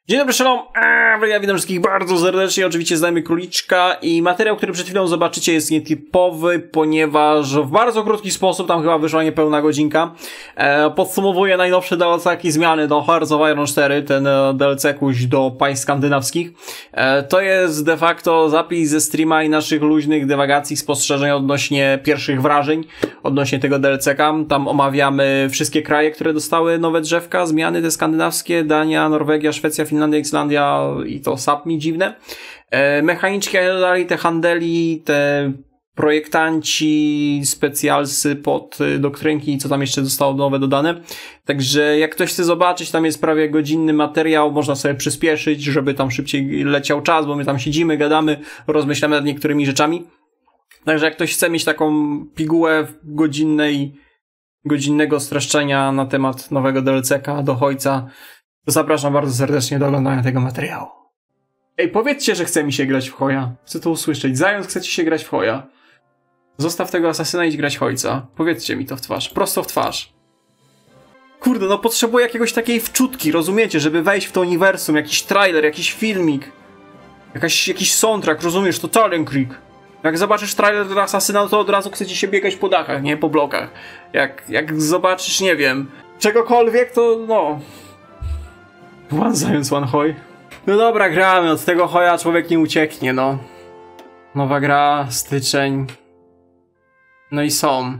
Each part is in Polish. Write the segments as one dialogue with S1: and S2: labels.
S1: Dzień dobry, shalom, ja witam wszystkich bardzo serdecznie, oczywiście znajmy Króliczka i materiał, który przed chwilą zobaczycie jest nietypowy, ponieważ w bardzo krótki sposób, tam chyba wyszła niepełna godzinka, podsumowuję najnowsze DLC-ki zmiany do Hearts of Iron 4, ten DLC-kuś do państw skandynawskich. To jest de facto zapis ze streama i naszych luźnych dywagacji, spostrzeżeń odnośnie pierwszych wrażeń, odnośnie tego DLC-ka. Tam omawiamy wszystkie kraje, które dostały nowe drzewka, zmiany te skandynawskie, Dania, Norwegia, Szwecja, Finlandia, Islandia i to sapmi dziwne. Mechaniczki dalej, te handeli, te projektanci, specjalsy pod doktrynki, co tam jeszcze zostało nowe dodane. Także jak ktoś chce zobaczyć, tam jest prawie godzinny materiał, można sobie przyspieszyć, żeby tam szybciej leciał czas, bo my tam siedzimy, gadamy, rozmyślamy nad niektórymi rzeczami. Także jak ktoś chce mieć taką pigułę godzinnego streszczenia na temat nowego DLC-ka do Hojca, to zapraszam bardzo serdecznie do oglądania tego materiału. Ej, powiedzcie, że chce mi się grać w Hoja. Chcę to usłyszeć. Zając, chce ci się grać w Hoja. Zostaw tego asasyna i idź grać Hojca. Powiedzcie mi to w twarz. Prosto w twarz. Kurde, no potrzebuję jakiegoś takiej wczutki, rozumiecie? Żeby wejść w to uniwersum. Jakiś trailer, jakiś filmik. Jakiś soundtrack, rozumiesz? To Talent Creek. Jak zobaczysz trailer do asasyna, to od razu chce ci się biegać po dachach, nie? Po blokach. Jak zobaczysz, nie wiem, czegokolwiek, to no... One Zając, one Hoj. No dobra, gramy. Od tego Hoja człowiek nie ucieknie, no. Nowa gra, styczeń. No i są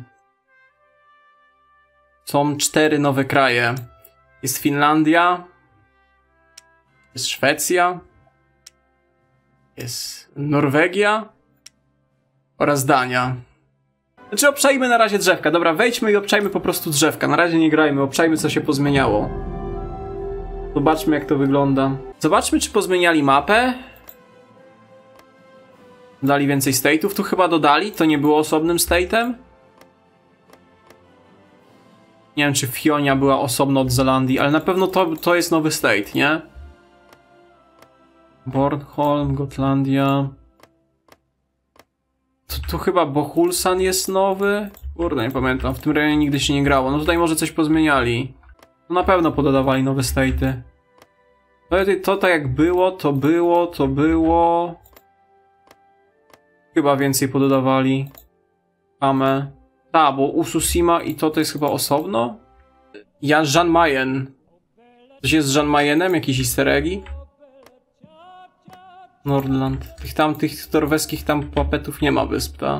S1: 4 nowe kraje. Jest Finlandia. Jest Szwecja. Jest Norwegia. Oraz Dania. Znaczy obczajmy na razie drzewka. Dobra, wejdźmy i obczajmy po prostu drzewka. Na razie nie grajmy, obczajmy co się pozmieniało. Zobaczmy jak to wygląda. Zobaczmy czy pozmieniali mapę. Dali więcej state'ów. Tu chyba dodali. To nie było osobnym state'em. Nie wiem czy Fionia była osobno od Zelandii, ale na pewno to jest nowy state, nie? Bornholm, Gotlandia. Tu chyba Bohulsan jest nowy. Kurde, nie pamiętam. W tym rejonie nigdy się nie grało. No tutaj może coś pozmieniali. No na pewno pododawali nowe state'y. To tak jak było, to było. Chyba więcej pododawali. Ame. Ta, bo Ususima i to jest chyba osobno. Jan Mayen. Coś jest z Jan Mayenem? Jakieś easter eggi? Nordland. Tych norweskich tam puppetów nie ma wysp, ta?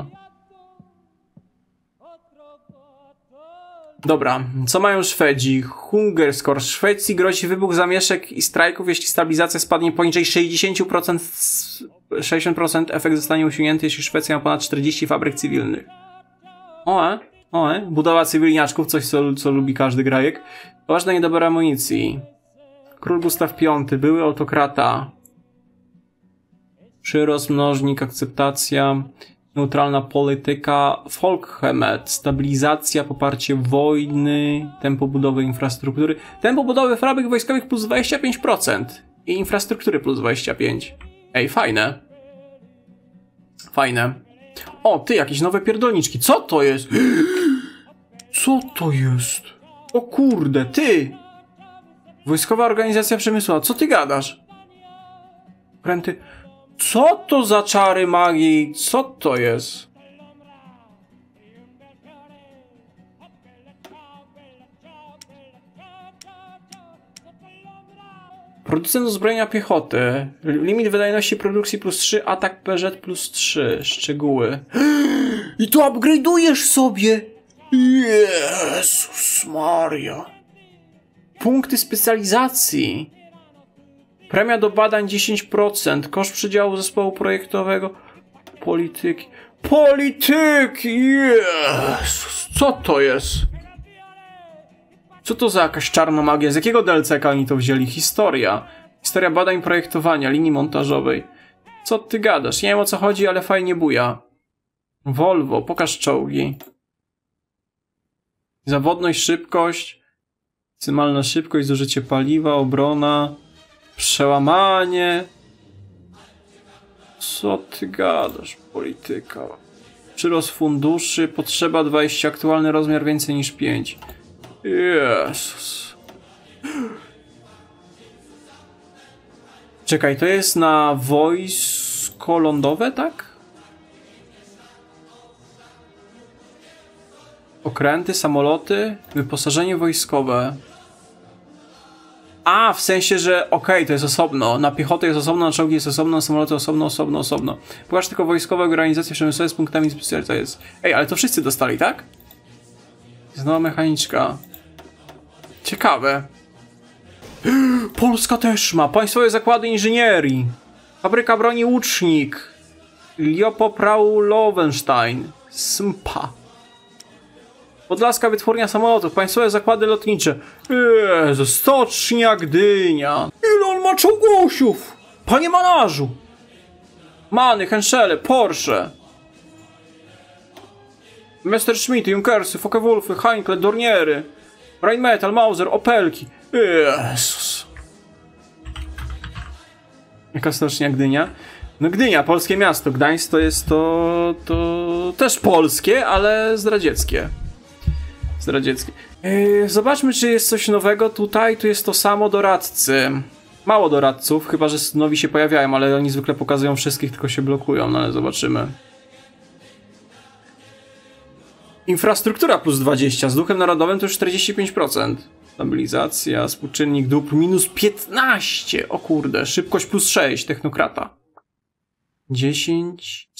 S1: Dobra, co mają Szwedzi? Hungerscore. Szwecji grozi wybuch zamieszek i strajków, jeśli stabilizacja spadnie poniżej 60%, 60% efekt zostanie osiągnięty, jeśli Szwecja ma ponad 40 fabryk cywilnych. Budowa cywilniaczków, coś co lubi każdy grajek. Ważna niedobór amunicji. Król Gustaw V, były autokrata. Przyrost, mnożnik, akceptacja. Neutralna polityka, Folkhemet, stabilizacja, poparcie wojny, tempo budowy infrastruktury. Tempo budowy fabryk wojskowych plus 25% i infrastruktury plus 25%. Ej, fajne. Fajne. O, ty, jakieś nowe pierdolniczki. Co to jest? Co to jest? O kurde, ty! Wojskowa organizacja przemysłowa. Co ty gadasz? Pręty... Co to za czary magii? Co to jest? Producent uzbrojenia piechoty. Limit wydajności produkcji plus 3, atak PZ plus 3. Szczegóły. I to upgrade'ujesz sobie! Jezus Maria. Punkty specjalizacji. Premia do badań 10%. Koszt przydziału zespołu projektowego. Polityki. Polityki! Jezus! Co to jest? Co to za jakaś czarna magia? Z jakiego DLC-ka oni to wzięli? Historia. Historia badań projektowania, linii montażowej. Co ty gadasz? Nie wiem o co chodzi, ale fajnie buja. Volvo. Pokaż czołgi. Zawodność, szybkość. Maksymalna szybkość, zużycie paliwa, obrona. Przełamanie. Co ty gadasz? Polityka. Przyrost funduszy. Potrzeba 20. Aktualny rozmiar więcej niż 5. Jezus. Czekaj, to jest na wojsko lądowe, tak? Okręty, samoloty, wyposażenie wojskowe. A, w sensie, że okej, to jest osobno. Na piechotę jest osobno, na czołgi jest osobno, na samoloty osobno. Pokaż tylko wojskowe organizacje przemysłowe z punktami specjalnymi, to jest... Ej, ale to wszyscy dostali, tak? Jest nowa mechaniczka. Ciekawe. Polska też ma. Państwowe zakłady inżynierii. Fabryka broni Łucznik. Liopoprau-Lowenstein. Smpa. Podlaska wytwórnia samolotów. Państwowe zakłady lotnicze. Jezu, stocznia Gdynia. Ile on ma czołgosiów? Panie manarzu. Many, Henschele, Porsche. Messerschmitty, Junkersy, Focke-Wulfy, Heinkel, Dorniery. Rheinmetall, Mauser, Opelki. Jezus. Jaka stocznia Gdynia? No Gdynia, polskie miasto. Gdańsk to jest to też polskie, ale zdradzieckie. Zdradzieckie. Zobaczmy, czy jest coś nowego tutaj. Tu jest to samo doradcy. Mało doradców, chyba że nowi się pojawiają, ale oni zwykle pokazują wszystkich, tylko się blokują, no ale zobaczymy. Infrastruktura plus 20, z duchem narodowym to już 45%. Stabilizacja, współczynnik dóbr minus 15. O kurde, szybkość plus 6, technokrata. 10,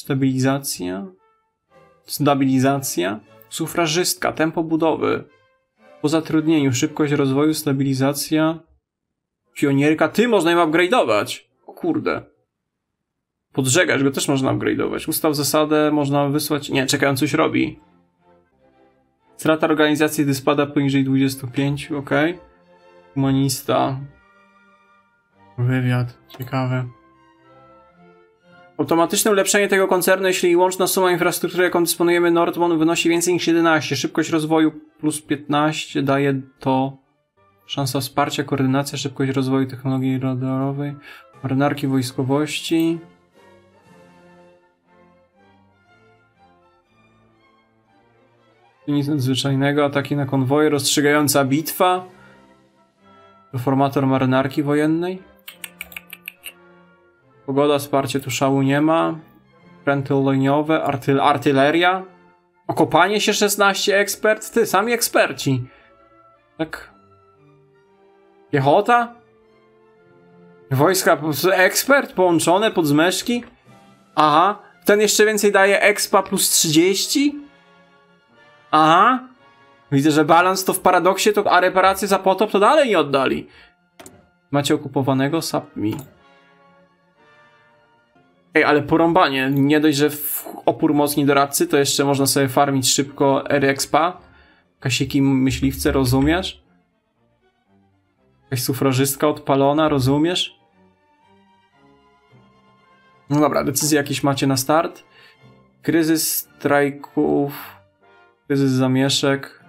S1: stabilizacja, sufrażystka, tempo budowy. Po zatrudnieniu, szybkość rozwoju, stabilizacja, pionierka. Ty, można ją upgrade'ować. O kurde. Podżegać go też można upgrade'ować. Ustaw zasadę, można wysłać... Nie, czekaj, on coś robi. Strata organizacji, gdy spada poniżej 25, ok. Humanista. Wywiad, ciekawe. Automatyczne ulepszenie tego koncernu, jeśli łączna suma infrastruktury, jaką dysponujemy Nordmon, wynosi więcej niż 11. Szybkość rozwoju plus 15 daje to szansa wsparcia, koordynacja, szybkość rozwoju technologii radarowej, marynarki wojskowości. Nic nadzwyczajnego, ataki na konwoje, rozstrzygająca bitwa. Reformator marynarki wojennej. Pogoda, wsparcie, tu szału nie ma. Pręty liniowe, artyleria. Okopanie się 16, ekspert. Ty, sami eksperci. Tak. Piechota? Wojska, ekspert połączone pod zmeszki. Aha. Ten jeszcze więcej daje expa plus 30. Aha. Widzę, że balans to w paradoksie, a reparacje za potop to dalej nie oddali. Macie okupowanego? Sapmi. Ej, ale porąbanie. Nie dość, że opór mocni doradcy, to jeszcze można sobie farmić szybko R-expa. Kasiki myśliwce, rozumiesz? Jakaś sufrażystka odpalona, rozumiesz? No dobra, decyzje jakieś macie na start. Kryzys strajków. Kryzys zamieszek.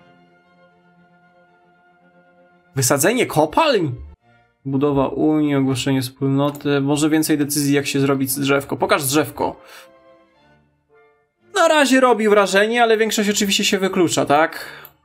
S1: Wysadzenie kopalń? Budowa Unii, ogłoszenie wspólnoty. Może więcej decyzji, jak się zrobić drzewko. Pokaż drzewko. Na razie robi wrażenie, ale większość oczywiście się wyklucza, tak?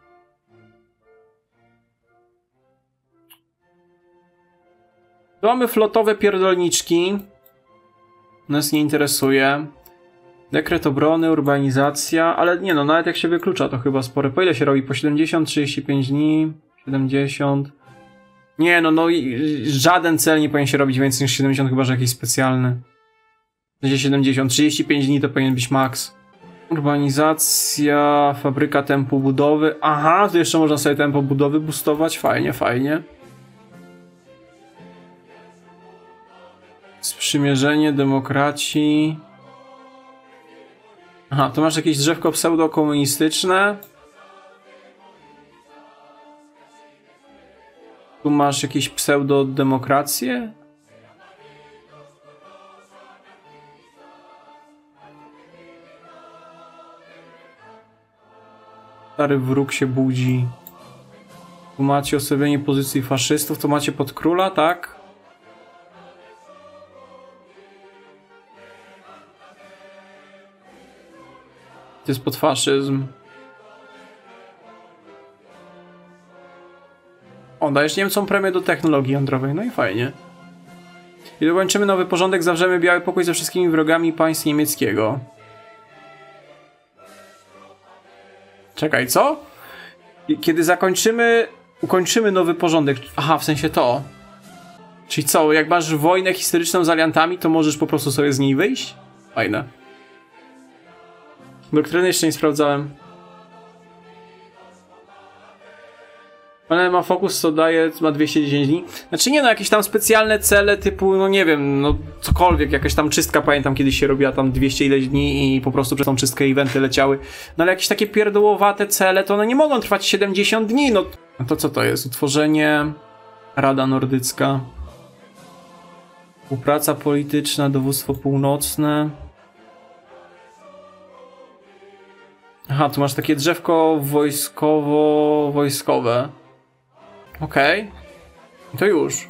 S1: Tu mamy flotowe pierdolniczki. Nas nie interesuje. Dekret obrony, urbanizacja, ale nie no, nawet jak się wyklucza, to chyba spore. Po ile się robi? Po 70, 35 dni, 70. Nie no, żaden cel nie powinien się robić więcej niż 70, chyba że jakiś specjalny. 70, 35 dni to powinien być max. Urbanizacja, fabryka tempo budowy. Aha, tu jeszcze można sobie tempo budowy boostować, fajnie, fajnie. Sprzymierzenie, demokraci. Aha, to masz jakieś drzewko pseudo-komunistyczne. Tu masz jakieś pseudo-demokrację. Stary wróg się budzi. Tu macie osłabienie pozycji faszystów. To macie pod króla, tak? To jest pod faszyzm. O, dajesz Niemcom premię do technologii jądrowej, no i fajnie. Kiedy dokończymy nowy porządek, zawrzemy biały pokój ze wszystkimi wrogami państw niemieckiego. Czekaj, co? Kiedy ukończymy nowy porządek. Aha, w sensie to. Czyli co, jak masz wojnę historyczną z aliantami, to możesz po prostu sobie z niej wyjść? Fajne. Doktryny jeszcze nie sprawdzałem. Ale ma fokus, co daje, ma 210 dni. Znaczy nie no, jakieś tam specjalne cele typu, no nie wiem, no cokolwiek, jakaś tam czystka, pamiętam kiedyś się robiła tam 200 ileś dni i po prostu przez tą czystkę eventy leciały. No ale jakieś takie pierdołowate cele, to one nie mogą trwać 70 dni, no. No to co to jest? Utworzenie, Rada Nordycka, współpraca polityczna, dowództwo północne. Aha, tu masz takie drzewko wojskowo-wojskowe. Okej. To już.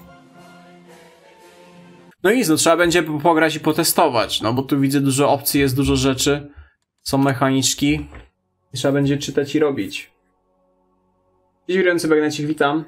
S1: No i no, trzeba będzie pograć i potestować, no bo tu widzę dużo opcji, jest dużo rzeczy. Są mechaniczki. I trzeba będzie czytać i robić. Dziś wirujący bagnecik, witam.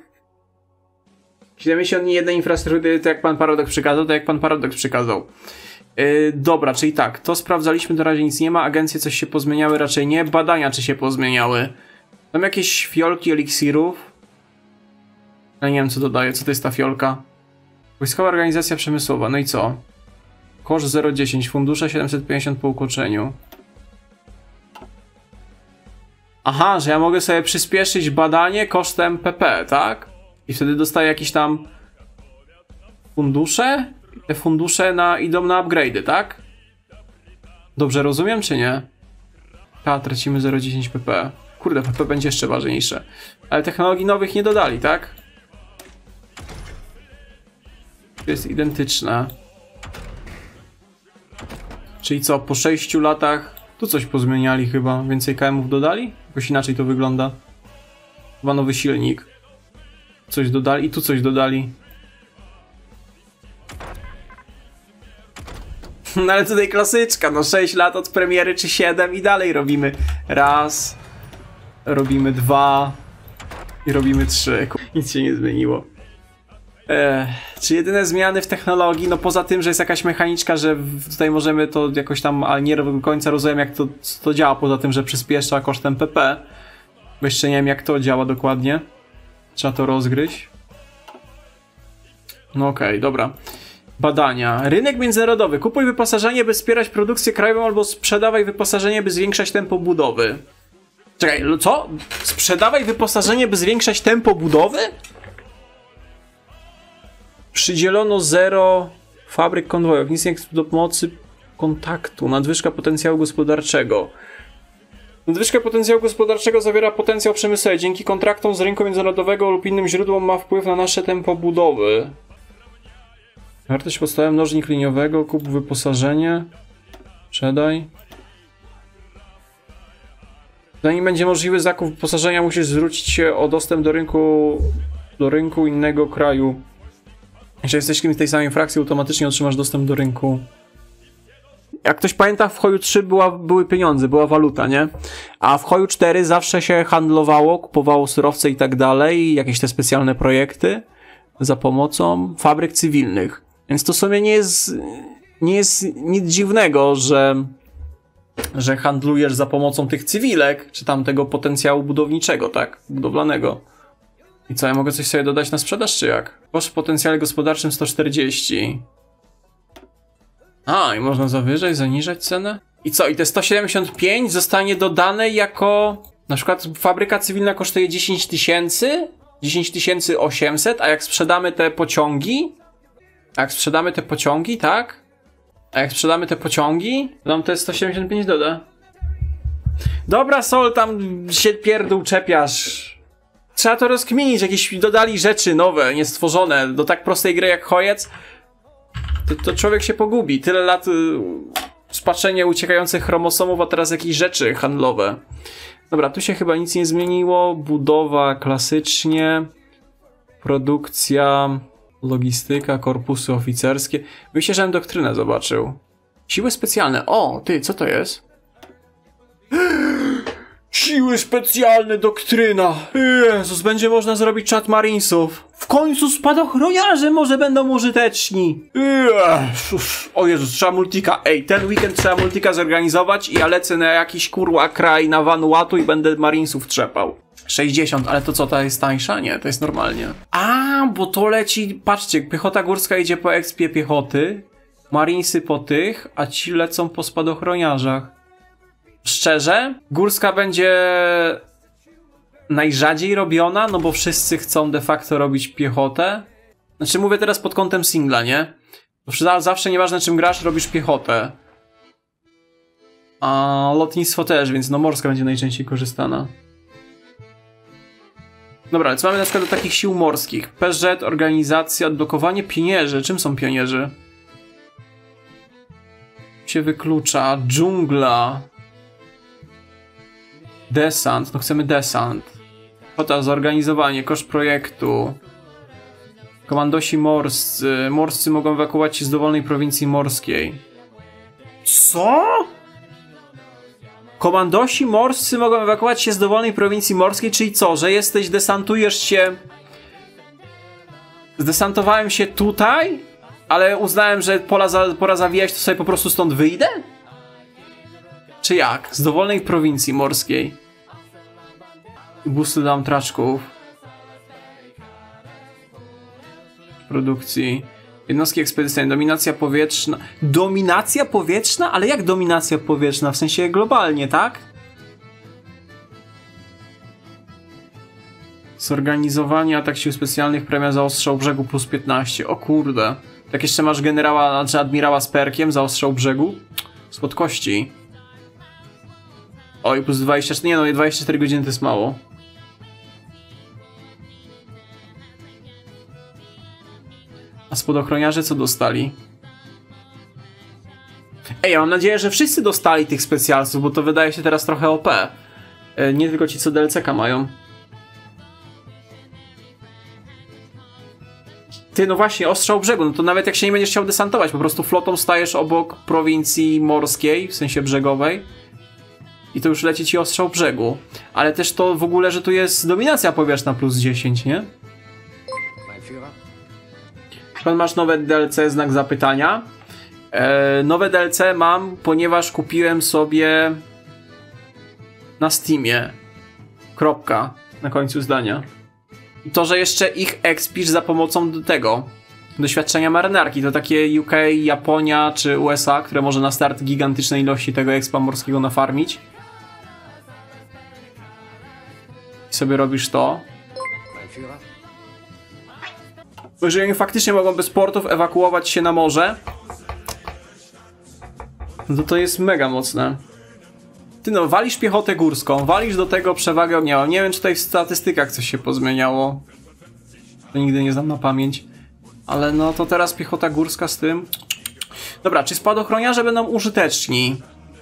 S1: 70 dni jednej infrastruktury, to jak pan Paradox przykazał, dobra, czyli tak, to sprawdzaliśmy, na razie nic nie ma, agencje coś się pozmieniały, raczej nie, badania czy się pozmieniały. Tam jakieś fiolki eliksirów. Ja nie wiem co dodaje, co to jest ta fiolka. Wojskowa organizacja przemysłowa, no i co? Koszt 0,10, fundusze 750 po ukończeniu. Aha, że ja mogę sobie przyspieszyć badanie kosztem PP, tak? I wtedy dostaję jakieś tam fundusze? Te fundusze idą na upgrade'y, tak? Dobrze rozumiem, czy nie? A, tracimy 0,10 PP. Kurde, PP będzie jeszcze ważniejsze. Ale technologii nowych nie dodali, tak? To jest identyczne. Czyli co, po 6 latach tu coś pozmieniali chyba. Więcej KM-ów dodali? Jakoś inaczej to wygląda. Chyba nowy silnik. Coś dodali i tu coś dodali. No ale tutaj klasyczka, no 6 lat od premiery czy 7 i dalej robimy raz, robimy 2 i robimy 3. Nic się nie zmieniło. Czy jedyne zmiany w technologii, no poza tym, że jest jakaś mechaniczka, że tutaj możemy to jakoś tam, ale nie do końca rozumiem jak to działa, poza tym, że przyspiesza kosztem PP. Bo jeszcze nie wiem jak to działa dokładnie. Trzeba to rozgryźć. No okej, dobra. Badania. Rynek międzynarodowy. Kupuj wyposażenie, by wspierać produkcję krajową, albo sprzedawaj wyposażenie, by zwiększać tempo budowy. Czekaj, co? Sprzedawaj wyposażenie, by zwiększać tempo budowy? Przydzielono 0 fabryk konwojowych. Nic nie do pomocy kontaktu. Nadwyżka potencjału gospodarczego. Nadwyżka potencjału gospodarczego zawiera potencjał przemysłowy. Dzięki kontraktom z rynku międzynarodowego lub innym źródłom ma wpływ na nasze tempo budowy. Wartość podstawowa mnożnik liniowego, kup wyposażenie. Sprzedaj. Zanim będzie możliwy zakup wyposażenia, musisz zwrócić się o dostęp do rynku innego kraju. Jeśli jesteś kimś z tej samej frakcji, automatycznie otrzymasz dostęp do rynku. Jak ktoś pamięta, w Hoju 3 były pieniądze, była waluta, nie? A w Hoju 4 zawsze się handlowało, kupowało surowce i tak dalej, jakieś te specjalne projekty za pomocą fabryk cywilnych. Więc to w sumie nie jest nic dziwnego, że handlujesz za pomocą tych cywilek, czy tam tego potencjału budowniczego, tak? Budowlanego. I co, ja mogę coś sobie dodać na sprzedaż, czy jak? Koszt w potencjale gospodarczym 140. A, i można zawyżać, zaniżać cenę? I co, i te 175 zostanie dodane jako... Na przykład fabryka cywilna kosztuje 10 000? 10 800, a jak sprzedamy te pociągi... tak? A jak sprzedamy te pociągi, to nam te 175 doda. Dobra, Sol, tam się pierdół czepiasz. Trzeba to rozkminić, jakieś dodali rzeczy nowe, niestworzone, do tak prostej gry jak Hojec. To człowiek się pogubi. Tyle lat spaczenia uciekających chromosomów, a teraz jakieś rzeczy handlowe. Dobra, tu się chyba nic nie zmieniło. Budowa klasycznie. Produkcja, logistyka, korpusy oficerskie. Myślę, że bym doktrynę zobaczył. Siły specjalne. O, ty, co to jest? Siły specjalne, doktryna. Jezus, będzie można zrobić czat Marinesów. W końcu spadochroniarze może będą użyteczni. O Jezus, trzeba multika. Ej, ten weekend trzeba multika zorganizować i ja lecę na jakiś kurwa kraj na Vanuatu i będę Marinesów trzepał. 60, ale to co, to jest tańsza? Nie, to jest normalnie. A, bo to leci, patrzcie, piechota górska idzie po ekspie piechoty, Marinesy po tych, a ci lecą po spadochroniarzach. Szczerze, górska będzie najrzadziej robiona, no bo wszyscy chcą de facto robić piechotę. Znaczy mówię teraz pod kątem singla, nie? Bo zawsze nieważne czym grasz, robisz piechotę. A lotnictwo też, więc no morska będzie najczęściej korzystana. Dobra, ale co mamy na przykład do takich sił morskich? PZ, organizacja, odblokowanie, pionierzy. Czym są pionierzy? Się wyklucza. Dżungla. Desant. No chcemy desant. Kota, zorganizowanie, koszt projektu. Komandosi morscy. Morscy mogą ewakuować się z dowolnej prowincji morskiej. Co? Komandosi morscy mogą ewakuować się z dowolnej prowincji morskiej, czyli co, że jesteś, desantujesz się... Zdesantowałem się tutaj, ale uznałem, że pora zawijać, to sobie po prostu stąd wyjdę? Czy jak? Z dowolnej prowincji morskiej. Busty dam traczków. Produkcji. Jednostki ekspedycyjne. Dominacja powietrzna. Dominacja powietrzna? Ale jak dominacja powietrzna? W sensie globalnie, tak? Zorganizowanie atak sił specjalnych, premia za ostrzał brzegu plus 15. O kurde. Tak jeszcze masz generała, znaczy admirała z perkiem za ostrzał brzegu? Słodkości. Oj, plus 24. Nie no, 24 godziny to jest mało. A spadochroniarze co dostali? Ej, ja mam nadzieję, że wszyscy dostali tych specjalców, bo to wydaje się teraz trochę OP. Nie tylko ci, co DLC-ka mają. Ty, no właśnie, ostrzał brzegu, no to nawet jak się nie będziesz chciał desantować, po prostu flotą stajesz obok prowincji morskiej, w sensie brzegowej. I to już leci ci ostrzał brzegu. Ale też to w ogóle, że tu jest dominacja powietrzna plus 10, nie? Pan masz nowe DLC, znak zapytania. Nowe DLC mam, ponieważ kupiłem sobie na Steamie. Kropka na końcu zdania. I to, że jeszcze ich expisz za pomocą do tego doświadczenia marynarki. To takie UK, Japonia czy USA, które może na start gigantycznej ilości tego expa morskiego nafarmić. I sobie robisz to. Bo jeżeli oni faktycznie mogą bez portów ewakuować się na morze, no to jest mega mocne. Ty no, walisz piechotę górską, walisz do tego przewagę ogniową. Nie wiem, czy tutaj w statystykach coś się pozmieniało. To nigdy nie znam na pamięć. Ale no to teraz piechota górska z tym. Dobra, czy spadochroniarze będą użyteczni?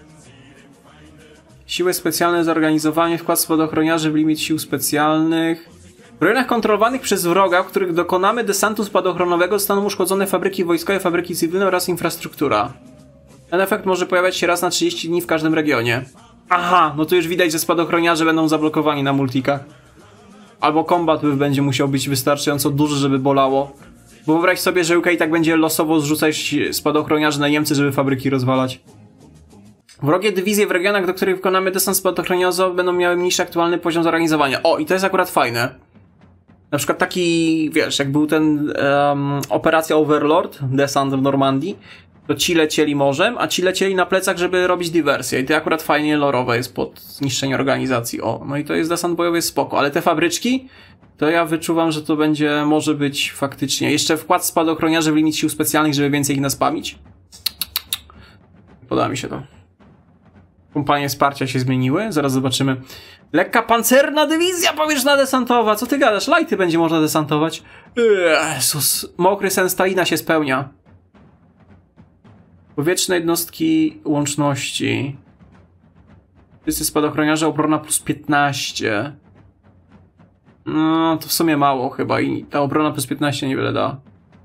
S1: Siły specjalne, zorganizowanie, wkład spadochroniarzy w limit sił specjalnych. W rejonach kontrolowanych przez wroga, w których dokonamy desantu spadochronowego, zostaną uszkodzone fabryki wojskowe, fabryki cywilne oraz infrastruktura. Ten efekt może pojawiać się raz na 30 dni w każdym regionie. Aha, no to już widać, że spadochroniarze będą zablokowani na multikach. Albo kombat będzie musiał być wystarczająco duży, żeby bolało. Bo wyobraź sobie, że UK tak będzie losowo zrzucać spadochroniarzy na Niemcy, żeby fabryki rozwalać. Wrogie dywizje w regionach, do których wykonamy desant spadochroniarzowy, będą miały mniejszy aktualny poziom zorganizowania. O, i to jest akurat fajne. Na przykład taki, wiesz, jak był ten operacja Overlord, desant w Normandii, to ci lecieli morzem, a ci lecieli na plecach, żeby robić dywersję. I to akurat fajnie lorowe jest pod zniszczenie organizacji. O, no i to jest desant bojowy, jest spoko. Ale te fabryczki, to ja wyczuwam, że to będzie, może być faktycznie. Jeszcze wkład spadochroniarzy w limit sił specjalnych, żeby więcej ich naspamić. Podoba mi się to. Kompanie wsparcia się zmieniły, zaraz zobaczymy. Lekka pancerna dywizja powietrzna desantowa. Co ty gadasz? Lighty będzie można desantować. Jezus, mokry sen Stalina się spełnia. Powietrzne jednostki łączności. Wszyscy spadochroniarze, obrona plus 15. No, to w sumie mało chyba i ta obrona plus 15 niewiele da.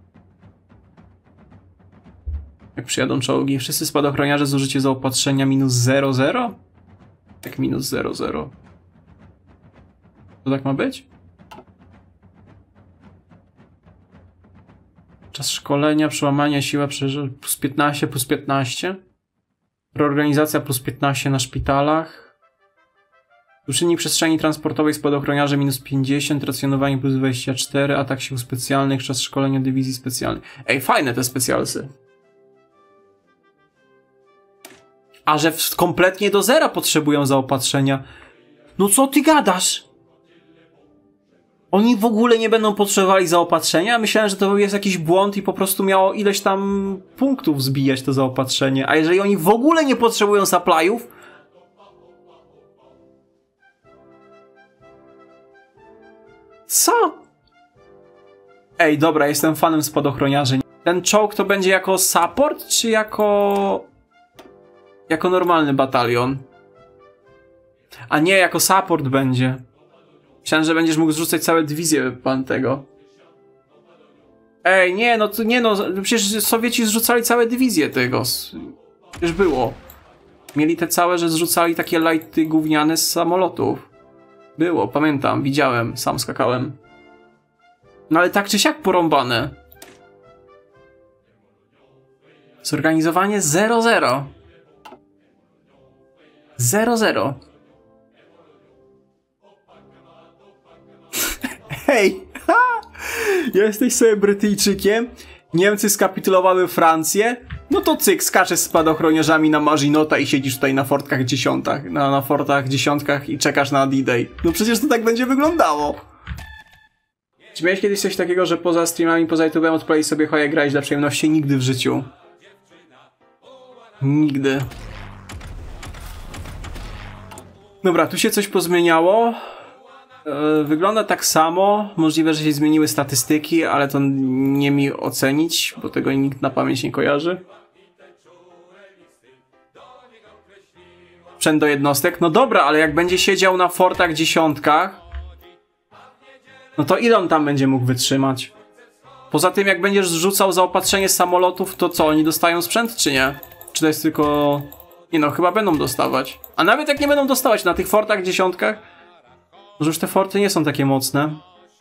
S1: Jak przyjadą czołgi. Wszyscy spadochroniarze zużycie zaopatrzenia minus 0,0? Jak minus 0,0? To tak ma być? Czas szkolenia, przełamania, siła plus 15, plus 15. Reorganizacja plus 15 na szpitalach. Uczynnik przestrzeni transportowej spadochroniarze minus 50, racjonowanie plus 24, atak sił specjalnych, czas szkolenia dywizji specjalnej. Ej, fajne te specjalsy. A że kompletnie do zera potrzebują zaopatrzenia. No co ty gadasz? Oni w ogóle nie będą potrzebowali zaopatrzenia? Myślałem, że to jest jakiś błąd i po prostu miało ileś tam punktów zbijać to zaopatrzenie. A jeżeli oni w ogóle nie potrzebują supplyów... Co? Ej, dobra, jestem fanem spadochroniarzy. Ten czołg to będzie jako support, czy jako normalny batalion? A nie, jako support będzie. Myślałem, że będziesz mógł zrzucać całe dywizje pan tego. Ej, nie, no to nie no, przecież Sowieci zrzucali całe dywizje tego. Przecież było. Mieli te całe, że zrzucali takie lighty gówniane z samolotów. Było, pamiętam, widziałem, sam skakałem. No ale tak czy siak porąbane. Zorganizowanie 0-0. 0-0. Hej! Jesteś sobie Brytyjczykiem? Niemcy skapitulowały Francję? No to cyk, skaczesz z spadochroniarzami na Maginota i siedzisz tutaj na fortkach dziesiątkach, na fortach dziesiątkach i czekasz na D-Day. No przecież to tak będzie wyglądało. Czy miałeś kiedyś coś takiego, że poza streamami, poza YouTube'em odpalić sobie choję grać dla przyjemności? Nigdy w życiu. Nigdy. Dobra, tu się coś pozmieniało. Wygląda tak samo. Możliwe, że się zmieniły statystyki, ale to nie mi ocenić, bo tego nikt na pamięć nie kojarzy. Sprzęt do jednostek. No dobra, ale jak będzie siedział na fortach dziesiątkach, no to ile on tam będzie mógł wytrzymać? Poza tym, jak będziesz zrzucał zaopatrzenie z samolotów, to co? Oni dostają sprzęt, czy nie? Czy to jest tylko... Nie no, chyba będą dostawać. A nawet jak nie będą dostawać na tych fortach dziesiątkach, może już te forty nie są takie mocne.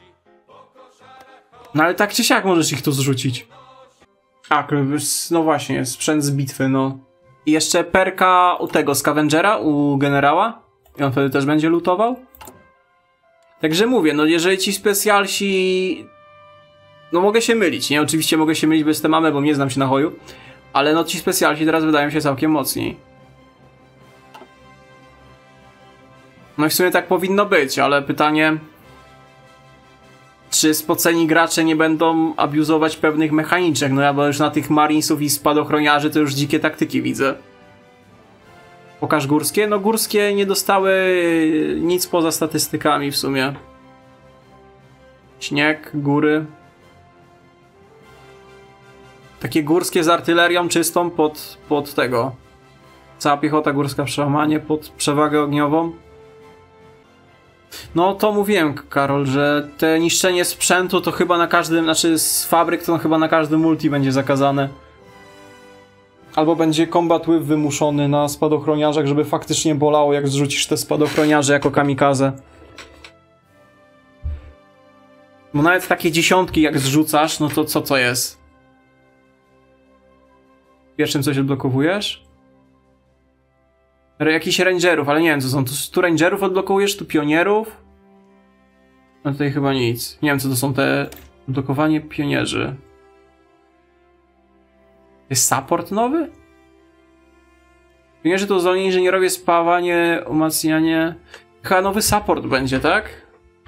S1: No ale tak czy siak możesz ich tu zrzucić. A, no właśnie, sprzęt z bitwy, no. I jeszcze perka u tego Scavengera, u generała. I on wtedy też będzie lutował. Także mówię, no jeżeli ci specjalsi... No mogę się mylić, nie? Oczywiście mogę się mylić bez temamy, bo nie znam się na hoju. Ale no ci specjalsi teraz wydają się całkiem mocni. No i w sumie tak powinno być, ale pytanie... Czy spoceni gracze nie będą abuzować pewnych mechaniczek? No ja bo już na tych marinesów i spadochroniarzy to już dzikie taktyki widzę. Pokaż górskie? No górskie nie dostały nic poza statystykami w sumie. Śnieg, góry. Takie górskie z artylerią czystą pod tego. Cała piechota górska przełamanie pod przewagę ogniową. No to mówiłem, Karol, że te niszczenie sprzętu to chyba na każdym, znaczy z fabryk to chyba na każdym multi będzie zakazane. Albo będzie combat whip wymuszony na spadochroniarzach, żeby faktycznie bolało, jak zrzucisz te spadochroniarze jako kamikaze. Bo nawet takie dziesiątki jak zrzucasz, no to co to jest? Pierwszym coś odblokowujesz? Jakichś rangerów, ale nie wiem co są. Tu rangerów odblokujesz, tu pionierów. No tutaj chyba nic. Nie wiem co to są te... Odblokowanie pionierzy. Jest support nowy? Pionierzy to zdolni inżynierowie, spawanie, umacnianie... Chyba nowy support będzie, tak?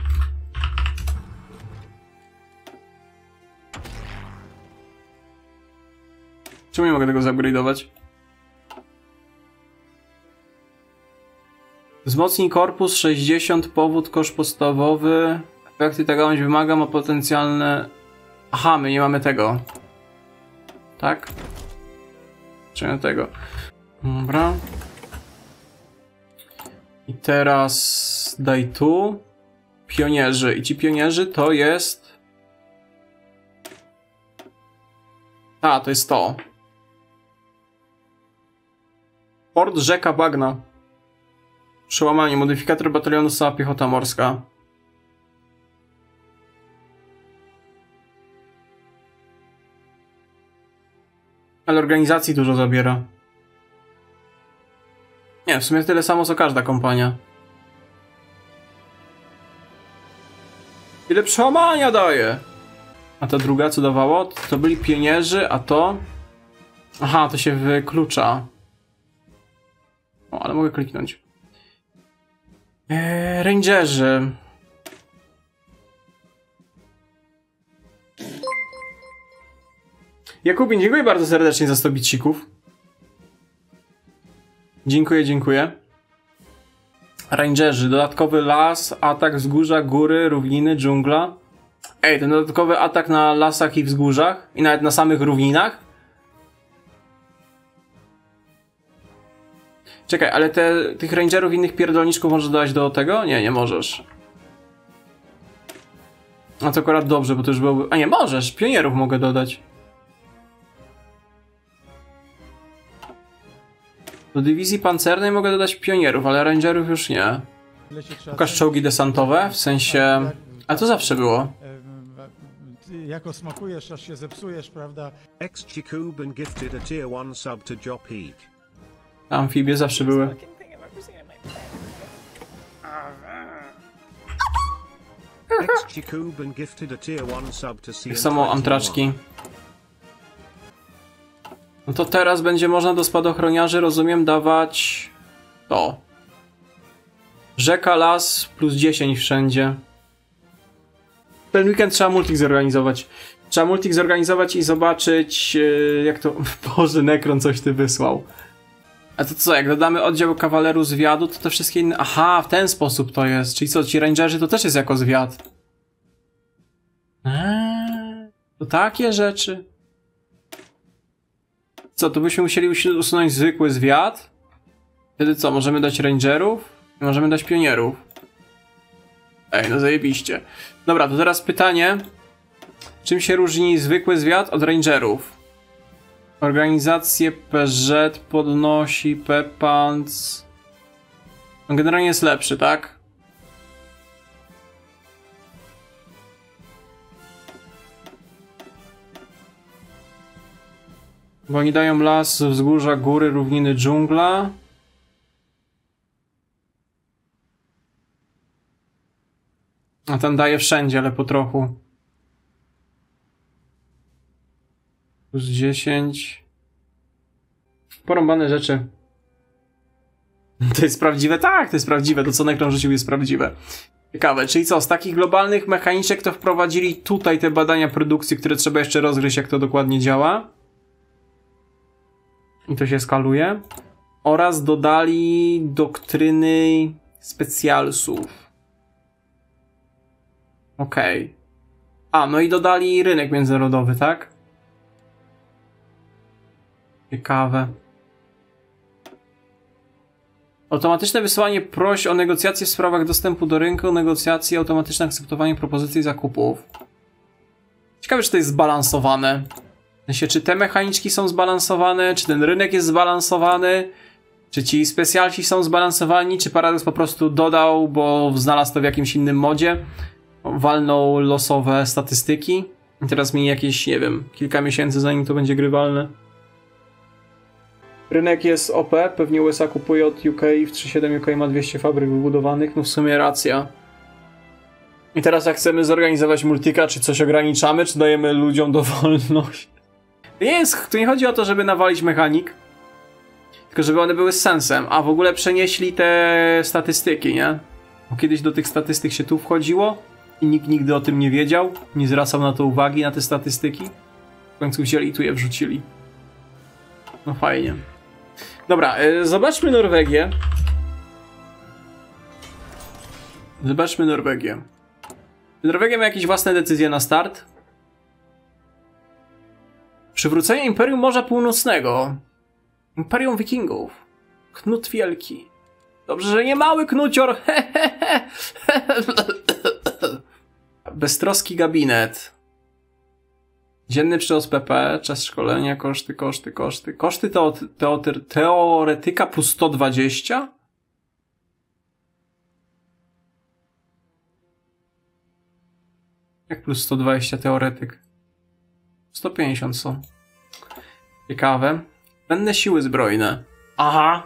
S1: Czemu nie mogę tego zupgrade'ować? Wzmocnij korpus 60, powód, kosz podstawowy. Efekty ta gałąź wymaga, ma potencjalne... Aha, my nie mamy tego. Tak? Czy nie tego? Dobra. I teraz daj tu. Pionierzy. I ci pionierzy to jest... A, to jest to. Port rzeka bagna. Przełamanie. Modyfikator batalionu cała piechota morska. Ale organizacji dużo zabiera. Nie, w sumie tyle samo co każda kompania. Ile przełamania daje? A ta druga co dawało? To byli pionierzy, a to... Aha, to się wyklucza. O, ale mogę kliknąć. Rangerzy. Jakubin, dziękuję bardzo serdecznie za 100 bicików. Dziękuję, dziękuję. Rangerzy, dodatkowy las, atak wzgórza, góry, równiny, dżungla. Ej, ten dodatkowy atak na lasach i wzgórzach i nawet na samych równinach. Czekaj, ale tych rangerów innych pierdolniczków możesz dodać do tego? Nie, nie możesz. A to akurat dobrze, bo to już byłoby... A nie, możesz! Pionierów mogę dodać. Do dywizji pancernej mogę dodać pionierów, ale rangerów już nie. Pokaż czołgi desantowe, w sensie... A to zawsze było.
S2: Jako smakujesz, aż się zepsujesz, prawda?
S3: XGCube gifted a tier 1 sub to Jopeak.
S1: Amfibie zawsze były.
S3: XGCube gifted a tier 1 sub to
S1: Tak samo amtraczki. No to teraz będzie można do spadochroniarzy, rozumiem, dawać... To. Rzeka, las, plus 10 wszędzie. Ten weekend trzeba multik zorganizować. Trzeba multik zorganizować i zobaczyć, jak to... Boże, Necron coś ty wysłał. A to co, jak dodamy oddział kawaleru zwiadu, to te wszystkie inne... Aha, w ten sposób to jest. Czyli co, ci rangerzy to też jest jako zwiad. To takie rzeczy. Co, to byśmy musieli usunąć zwykły zwiad? Wtedy co, możemy dać rangerów? I możemy dać pionierów. Ej, no zajebiście. Dobra, to teraz pytanie. Czym się różni zwykły zwiad od rangerów? Organizację PZ podnosi, Pepans. No generalnie jest lepszy, tak? Bo oni dają las, wzgórza, góry, równiny, dżungla. A ten daje wszędzie, ale po trochu. Plus 10. Porąbane rzeczy. To jest prawdziwe? Tak, to jest prawdziwe. To co Necron rzucił jest prawdziwe. Ciekawe, czyli co, z takich globalnych mechaniczek to wprowadzili tutaj te badania produkcji, które trzeba jeszcze rozgryźć, jak to dokładnie działa. I to się skaluje. Oraz dodali doktryny specjalsów. Okej. A, no i dodali rynek międzynarodowy, tak? Ciekawe. Automatyczne wysyłanie prośb o negocjacje w sprawach dostępu do rynku, negocjacje, automatyczne akceptowanie propozycji zakupów. Ciekawe, czy to jest zbalansowane. W sensie, czy te mechaniczki są zbalansowane, czy ten rynek jest zbalansowany, czy ci specjalci są zbalansowani, czy Paradox po prostu dodał, bo znalazł to w jakimś innym modzie, walnął losowe statystyki i teraz minie jakieś, nie wiem, kilka miesięcy zanim to będzie grywalne. Rynek jest OP, pewnie USA kupuje od UK, w 3.7 UK ma 200 fabryk wybudowanych, no w sumie racja. I teraz jak chcemy zorganizować multika, czy coś ograniczamy, czy dajemy ludziom dowolność? Tu nie chodzi o to, żeby nawalić mechanik, tylko żeby one były z sensem, a w ogóle przenieśli te statystyki, nie? Bo kiedyś do tych statystyk się tu wchodziło i nikt nigdy o tym nie wiedział, nie zwracał na to uwagi, na te statystyki. W końcu wzięli i tu je wrzucili. No fajnie. Dobra, zobaczmy Norwegię. Zobaczmy Norwegię. Norwegia ma jakieś własne decyzje na start. Przywrócenie Imperium Morza Północnego. Imperium Wikingów. Knut Wielki. Dobrze, że nie mały knucior. Beztroski gabinet. Dzienny przyrost PP, czas szkolenia, koszty. Koszty teoretyka plus 120? Jak plus 120 teoretyk? 150 są. Ciekawe. Benne siły zbrojne. Aha.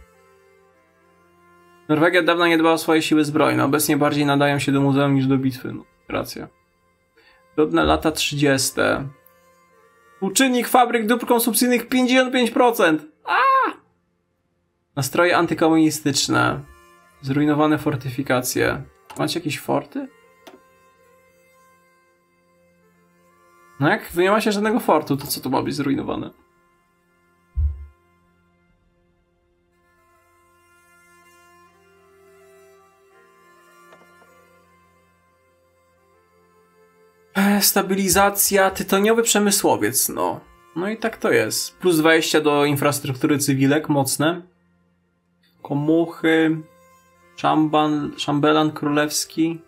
S1: Norwegia dawno nie dbała o swoje siły zbrojne. Obecnie bardziej nadają się do muzeum niż do bitwy. No, racja. Drobne lata 30. Współczynnik fabryk dóbr konsumpcyjnych 55%. Nastroje antykomunistyczne. Zrujnowane fortyfikacje. Macie jakieś forty? No jak nie ma się żadnego fortu, to co to ma być zrujnowane? Stabilizacja, tytoniowy przemysłowiec, no. No i tak to jest. Plus 20 do infrastruktury cywilek, mocne. Komuchy. Szambelan królewski.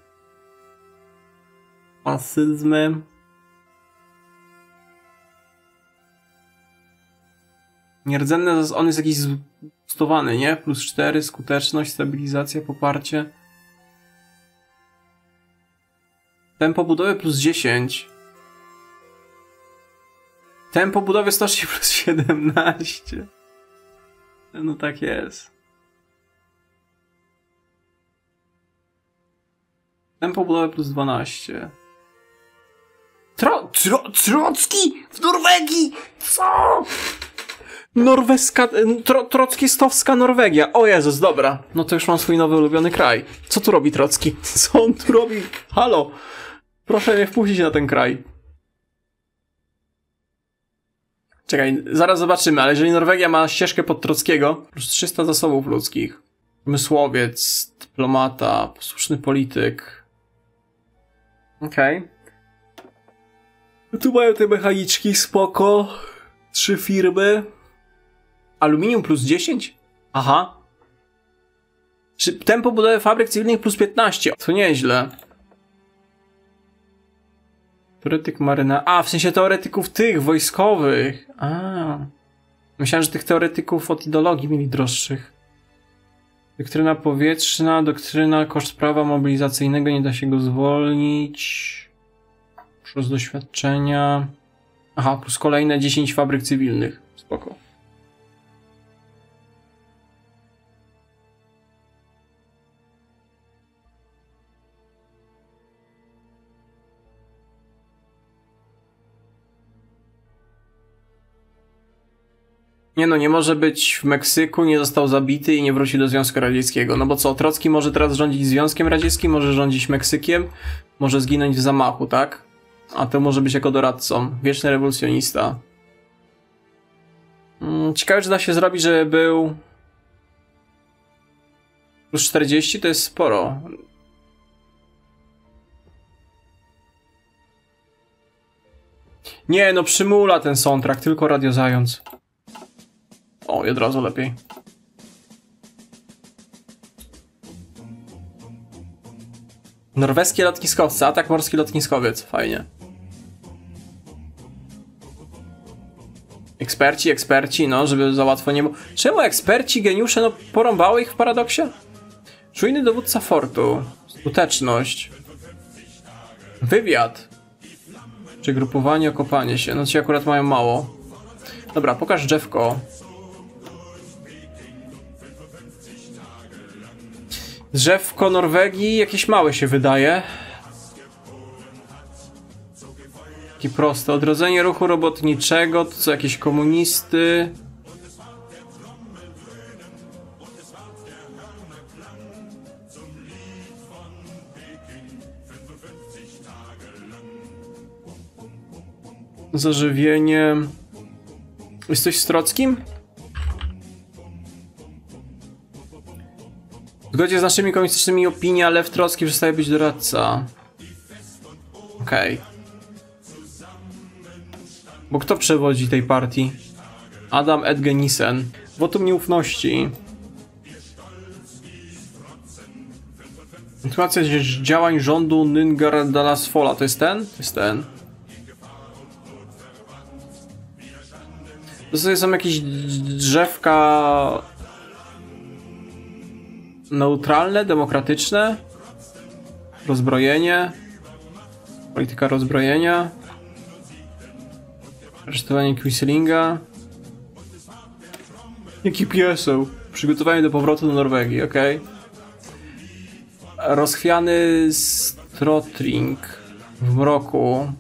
S1: Fascyzmy. Nierdzenne, on jest jakiś zbustowany, nie? Plus 4, skuteczność, stabilizacja, poparcie. Tempo budowy plus 10. Tempo budowy stoczni plus 17. No tak jest. Tempo budowy plus 12. Trocki w Norwegii! Co? Norweska... Trockistowska Norwegia. O Jezus, dobra. No to już mam swój nowy ulubiony kraj. Co tu robi Trocki? Co on tu robi? Halo! Proszę mnie wpuścić na ten kraj. Czekaj, zaraz zobaczymy, ale jeżeli Norwegia ma ścieżkę pod Trockiego, plus 300 zasobów ludzkich, przemysłowiec, dyplomata, posłuszny polityk. Okej. Tu mają te mechaniczki, spoko. 3 firmy. Aluminium plus 10? Aha. Tempo budowy fabryk cywilnych plus 15. To nieźle. Teoretyk maryna... A, w sensie teoretyków tych, wojskowych. A. Myślałem, że tych teoretyków od ideologii mieli droższych. Doktryna powietrzna, doktryna koszt prawa mobilizacyjnego, nie da się go zwolnić. Plus doświadczenia. Aha, plus kolejne 10 fabryk cywilnych. Spoko. Nie no, nie może być w Meksyku, nie został zabity i nie wrócił do Związku Radzieckiego. No bo co, Trocki może teraz rządzić Związkiem Radzieckim, może rządzić Meksykiem, może zginąć w zamachu, tak? A to może być jako doradcą. Wieczny rewolucjonista. Ciekawe, czy da się zrobić, żeby był... Plus 40 to jest sporo. Nie no, przymula ten soundtrack, tylko Radio Zając. O, i od razu lepiej. Norweskie lotniskowce, atak morski lotniskowiec. Fajnie. Eksperci, no, żeby za łatwo nie było. Czemu eksperci, geniusze, no, porąbały ich w paradoksie? Czujny dowódca fortu. Skuteczność. Wywiad. Czy grupowanie, okopanie się. No, ci akurat mają mało. Dobra, pokaż drzewko. Drzewko Norwegii jakieś małe się wydaje. Takie proste. Odrodzenie ruchu robotniczego, to co jakieś komunisty. Zażywienie. Jest coś z Trockim? W zgodzie z naszymi komunistycznymi opinia Lew Trocki przestaje być doradca. Okej. Bo kto przewodzi tej partii? Adam Edgenisen. Wotum nieufności. Kontynuacja działań rządu Nyngar Dalasfola. To jest ten? To jest ten. To sobie są jakieś drzewka... neutralne, demokratyczne. Rozbrojenie. Polityka rozbrojenia. Aresztowanie Quislinga. Jaki pieseł. Przygotowanie do powrotu do Norwegii, okej. Rozchwiany Strotring w mroku.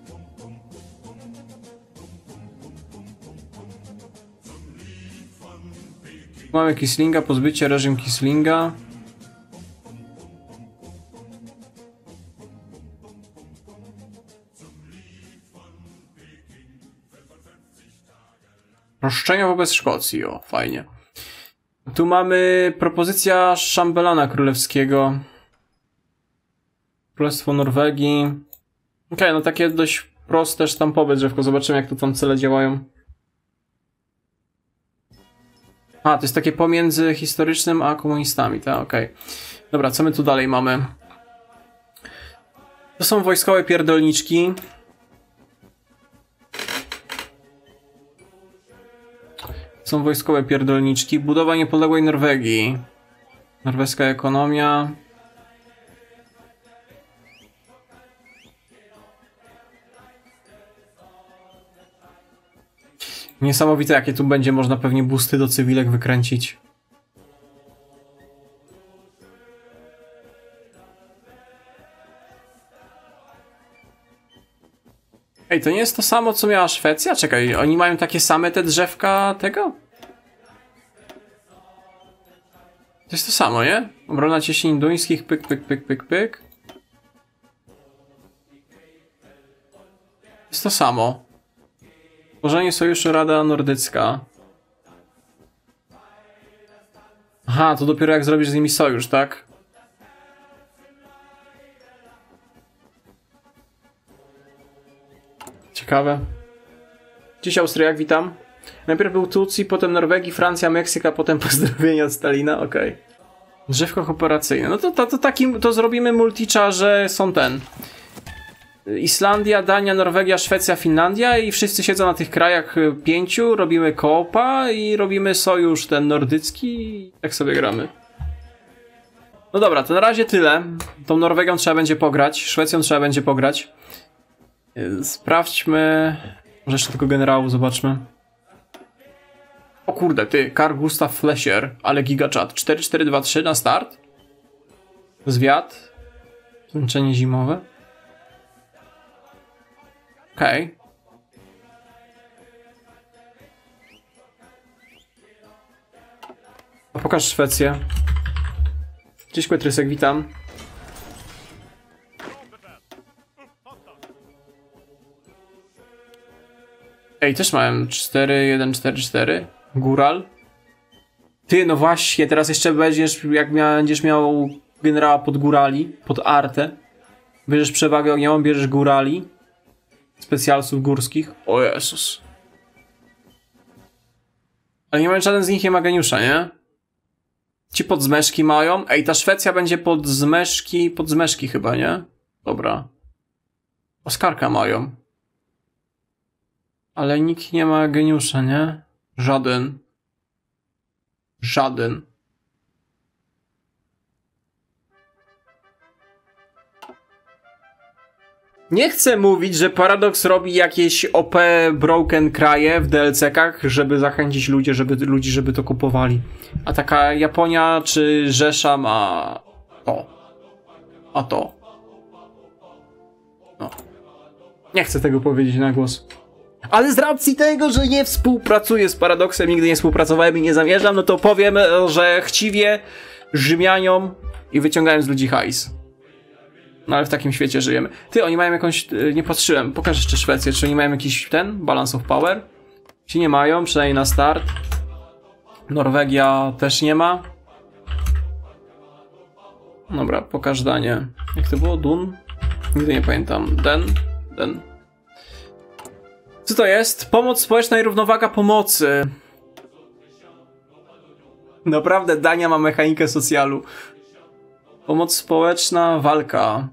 S1: Mamy Kislinga, pozbycie reżim Kislinga. Roszczenia wobec Szkocji, o, fajnie. Tu mamy propozycja szambelana królewskiego. Królestwo Norwegii. Okej, no takie dość proste sztampowe drzewko. Zobaczymy, jak tu tam cele działają. A, to jest takie pomiędzy historycznym a komunistami, tak? Okej. Dobra, co my tu dalej mamy? To są wojskowe pierdolniczki. Są wojskowe pierdolniczki. Budowa niepodległej Norwegii. Norweska ekonomia. Niesamowite, jakie tu będzie można pewnie boosty do cywilek wykręcić. Ej, to nie jest to samo, co miała Szwecja? Czekaj, oni mają takie same te drzewka tego? To jest to samo, nie? Obrona cieśnin duńskich, pyk, pyk, pyk, pyk, pyk. Jest to samo. Tworzenie sojuszu Rada Nordycka. Aha, to dopiero jak zrobisz z nimi sojusz, tak? Ciekawe. Dziś Austriak, witam. Najpierw był Tutsi, potem Norwegii, Francja, Meksyk, a potem pozdrowienia od Stalina, okej. Drzewko operacyjne. No to zrobimy multicza, że są ten. Islandia, Dania, Norwegia, Szwecja, Finlandia i wszyscy siedzą na tych krajach 5, robimy koopa i robimy sojusz ten nordycki i tak sobie gramy. No dobra, to na razie tyle. Tą Norwegią trzeba będzie pograć, Szwecją trzeba będzie pograć. Sprawdźmy... Może jeszcze tylko generałów zobaczmy. O kurde, ty, Carl Gustav Flescher, ale gigachat. 4-4-2-3 na start. Zwiat. Zmęczenie zimowe. Okej. Pokaż Szwecję. Cześć Kwetrysek, witam. Ej, też miałem 4-1-4-4. Góral. Ty, no właśnie, teraz jeszcze będziesz, jak będziesz miał generała pod górali, pod artę. Bierzesz przewagę ogniową, bierzesz górali. Specjalsów górskich. O Jezus. Ale nie ma żaden z nich nie ma geniusza, nie? Ci podzmeszki mają. Ej, ta Szwecja będzie podzmeszki chyba, nie? Dobra. Oskarka mają. Ale nikt nie ma geniusza, nie? Żaden. Żaden. Nie chcę mówić, że Paradox robi jakieś OP broken kraje w DLC-kach, żeby zachęcić ludzi, żeby to kupowali. A taka Japonia czy Rzesza ma to. A to. No. Nie chcę tego powiedzieć na głos. Ale z racji tego, że nie współpracuję z Paradoxem, nigdy nie współpracowałem i nie zamierzam, no to powiem, że chciwie Rzymianiom i wyciągałem z ludzi hajs. No ale w takim świecie żyjemy. Ty, oni mają jakąś... Nie patrzyłem. Pokaż jeszcze Szwecję. Czy oni mają jakiś balance of power? Czy nie mają? Przynajmniej na start. Norwegia też nie ma. Dobra, pokaż Danię. Jak to było? Dun? Nigdy nie pamiętam. Den. Co to jest? Pomoc społeczna i równowaga pomocy. Naprawdę Dania ma mechanikę socjalu. Pomoc społeczna, walka.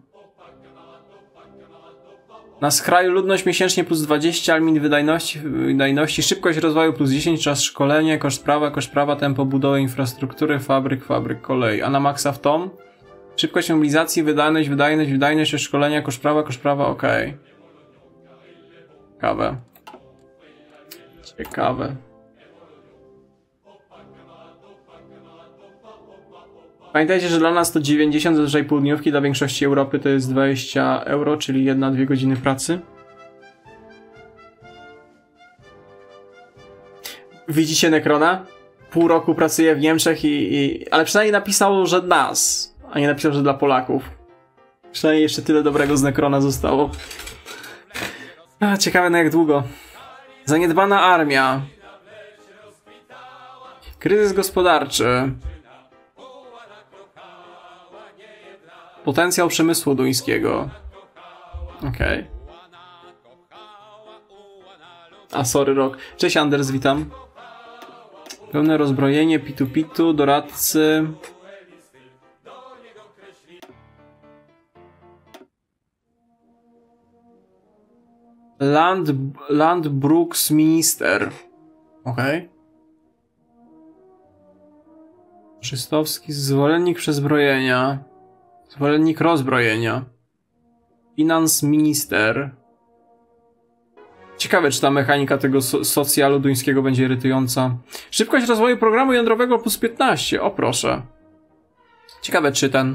S1: Na skraju ludność miesięcznie plus 20, limit wydajności, szybkość rozwoju plus 10, czas szkolenia, koszt prawa, tempo budowy infrastruktury, fabryk, kolei. A na maksa w tom? Szybkość mobilizacji, wydajność, szkolenia, koszt prawa, okej. Ciekawe. Pamiętajcie, że dla nas to 90 zazwyczaj południówki, dla większości Europy to jest 20 euro, czyli 1-2 godziny pracy. Widzicie Necrona? Pół roku pracuje w Niemczech ale przynajmniej napisał, że nas, a nie napisał, że dla Polaków. Przynajmniej jeszcze tyle dobrego z Necrona zostało. Ciekawe na jak długo. Zaniedbana armia. Kryzys gospodarczy. Potencjał przemysłu duńskiego. Okej. A sorry, Rok. Cześć Anders, witam. Pełne rozbrojenie, pitu-pitu, doradcy. Landbruksminister. Okej. Przystowski, zwolennik przezbrojenia. Zwolennik rozbrojenia. Finance minister. Ciekawe, czy ta mechanika tego socjalu duńskiego będzie irytująca. Szybkość rozwoju programu jądrowego plus 15. O proszę. Ciekawe,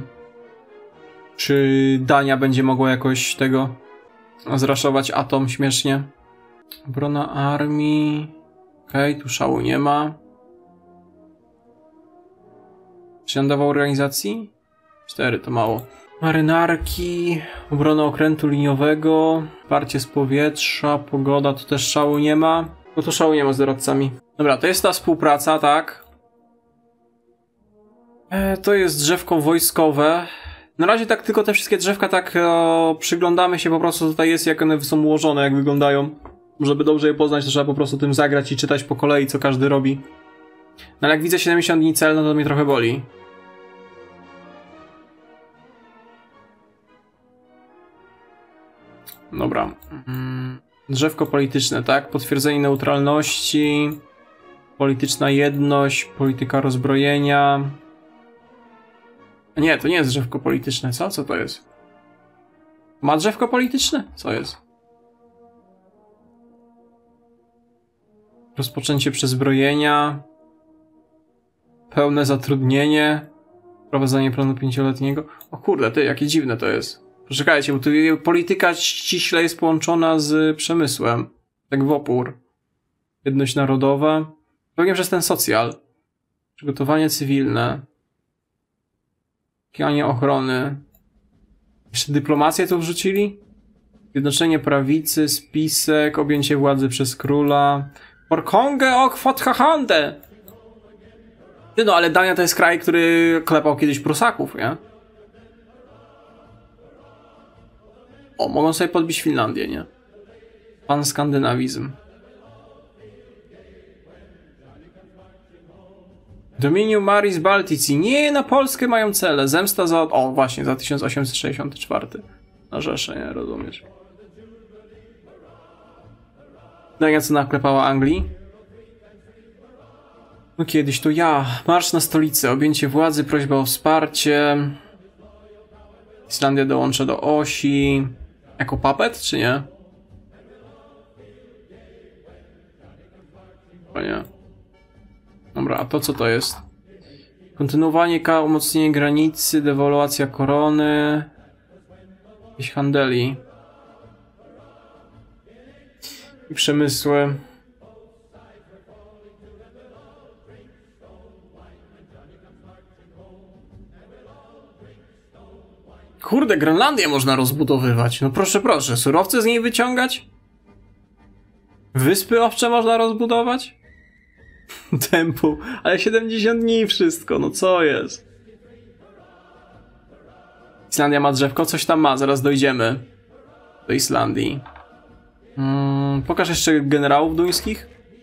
S1: czy Dania będzie mogła jakoś tego zraszować atom śmiesznie. Obrona armii. Okej, tu szału nie ma. Czy on dawał organizacji? 4 to mało. Marynarki, obrona okrętu liniowego, wsparcie z powietrza, pogoda, to też szału nie ma. No to szału nie ma z doradcami. Dobra, to jest ta współpraca, tak? To jest drzewko wojskowe. Na razie tak tylko te wszystkie drzewka tak przyglądamy się po prostu tutaj jest, jak one są ułożone, jak wyglądają. Żeby dobrze je poznać, to trzeba po prostu tym zagrać i czytać po kolei, co każdy robi. No ale jak widzę 70 dni cel, no to mnie trochę boli. Dobra. Drzewko polityczne, tak? Potwierdzenie neutralności, polityczna jedność, polityka rozbrojenia. Nie, to nie jest drzewko polityczne, co? Co to jest? Ma drzewko polityczne? Co jest? Rozpoczęcie przezbrojenia, pełne zatrudnienie, prowadzenie planu 5-letniego. O kurde, ty, jakie dziwne to jest. Poczekajcie, bo tu polityka ściśle jest połączona z przemysłem. Tak w opór. Jedność narodowa. Pewnie przez ten socjal. Przygotowanie cywilne. Kianie ochrony. Jeszcze dyplomację tu wrzucili? Zjednoczenie prawicy, spisek, objęcie władzy przez króla. Porkonge ok Fothahande! No, ale Dania to jest kraj, który klepał kiedyś Prusaków, nie? O, mogą sobie podbić Finlandię, nie? Pan-skandynawizm. Dominium Maris Baltici. Nie, na Polskę mają cele. Zemsta za... O, właśnie, za 1864. Na Rzeszę, nie? Rozumiesz. Dania co naklepała Anglii? No kiedyś to ja. Marsz na stolicę. Objęcie władzy, prośba o wsparcie. Islandia dołącza do osi. Jako papet, czy nie? O nie. Dobra, a to co to jest? Kontynuowanie K, umocnienie granicy, dewaluacja korony. Jakieś handeli. I przemysły. Kurde, Grenlandię można rozbudowywać. No proszę, proszę. Surowce z niej wyciągać? Wyspy owcze można rozbudować? Tempo. Ale 70 dni wszystko. No co jest? Islandia ma drzewko? Coś tam ma. Zaraz dojdziemy do Islandii. Pokaż jeszcze generałów duńskich.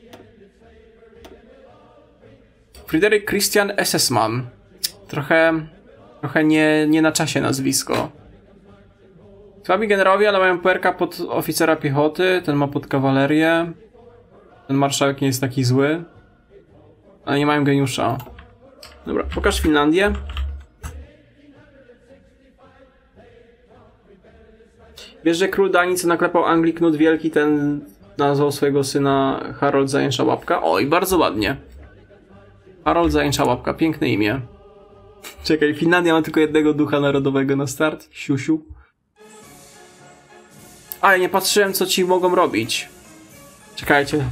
S1: Fryderyk Christian Essesman. Trochę nie na czasie nazwisko. Słabi generałowie, ale mają perka pod oficera piechoty. Ten ma pod kawalerię. Ten marszałek nie jest taki zły. Ale nie mają geniusza. Dobra, pokaż Finlandię. Wiesz, że król Danii, co naklepał Anglii, Knut Wielki, ten nazwał swojego syna Harold Zajęcza Łapka? O, i bardzo ładnie. Harold Zajęcza Łapka, piękne imię. Czekaj, Finlandia ma tylko jednego ducha narodowego na start. Siusiu. Ale nie patrzyłem, co ci mogą robić. Czekajcie.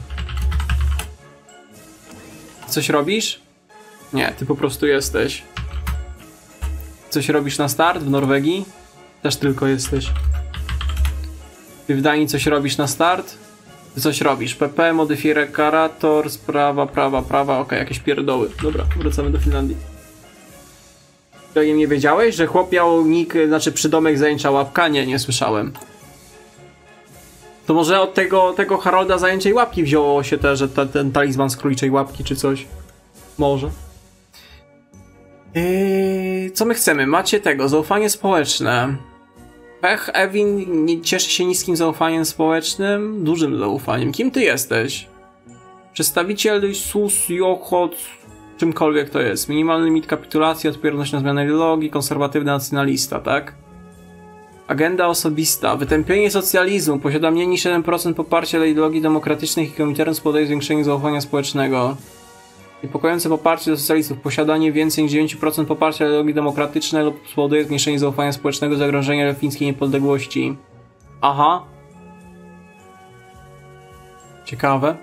S1: Coś robisz? Nie, ty po prostu jesteś. Coś robisz na start w Norwegii? Też tylko jesteś. Ty w Danii coś robisz na start? Ty coś robisz. PP, modyfikator, prawa. Okej, jakieś pierdoły. Dobra, wracamy do Finlandii. Nie wiedziałeś, że chłop miał nick, znaczy przydomek zajęcia łapka? Nie słyszałem. To może od tego Harolda zajęczej łapki wzięło się te, że ten talizman z króliczej łapki czy coś? Może. Co my chcemy? Macie tego, zaufanie społeczne. Pech Ewin nie cieszy się niskim zaufaniem społecznym, dużym zaufaniem. Kim ty jesteś? Przedstawiciel SUS, Jochot, czymkolwiek to jest. Minimalny limit kapitulacji, odporność na zmianę ideologii, konserwatywny nacjonalista, tak? Agenda osobista. Wytępienie socjalizmu. Posiada mniej niż 1% poparcia dla ideologii demokratycznych i komitetów spowoduje zwiększenie zaufania społecznego. Niepokojące poparcie do socjalistów. Posiadanie więcej niż 9% poparcia dla ideologii demokratycznej lub spowoduje zmniejszenie zaufania społecznego, zagrożenia fińskiej niepodległości. Aha. Ciekawe.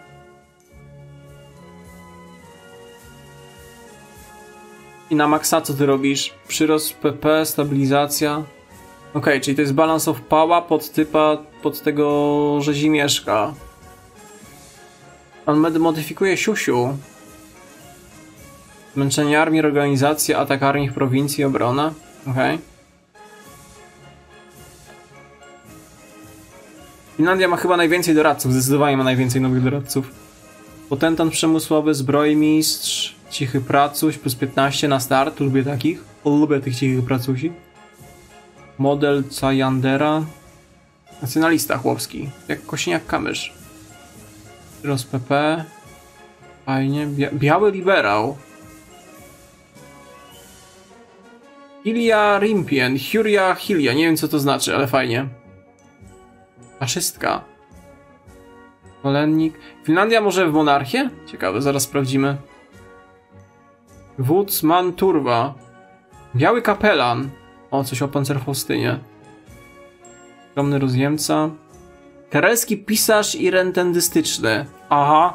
S1: I na maksa co ty robisz? Przyrost PP, stabilizacja. Okej, czyli to jest balance of power pod tego rzezimieszka. On modyfikuje siusiu. Zmęczenie armii, organizacja, atak armii w prowincji, obrona. Okej. Finlandia ma chyba najwięcej doradców, zdecydowanie ma najwięcej nowych doradców. Potentant przemysłowy, zbrojmistrz, cichy pracuś, plus 15 na start, lubię takich. Lubię tych cichych pracusi. Model Cajandera. Nacjonalista chłopski. Jak Kosiniak-Kamysz. Roz PP. Fajnie. Biały liberał. Hilia Rimpien. Huria Hilia. Nie wiem co to znaczy, ale fajnie. Faszystka. Wolennik. Finlandia może w monarchię? Ciekawe, zaraz sprawdzimy. Wódz Manturwa. Biały kapelan. O, coś o pancerfaustynie. Skromny rozjemca. Karelski pisarz i rentendystyczny. Aha.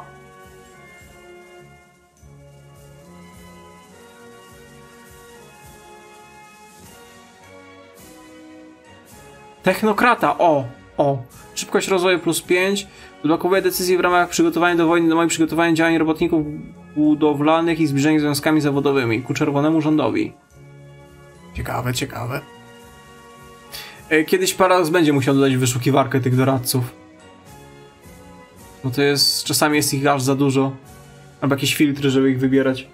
S1: Technokrata. O. Szybkość rozwoju plus 5. Odblokowuje decyzje w ramach przygotowania do wojny, do moich przygotowania działań robotników budowlanych i zbliżenia z związkami zawodowymi. Ku czerwonemu rządowi. Ciekawe. Kiedyś Paradox będzie musiał dodać wyszukiwarkę tych doradców. Bo to jest... Czasami jest ich aż za dużo. Albo jakieś filtry, żeby ich wybierać.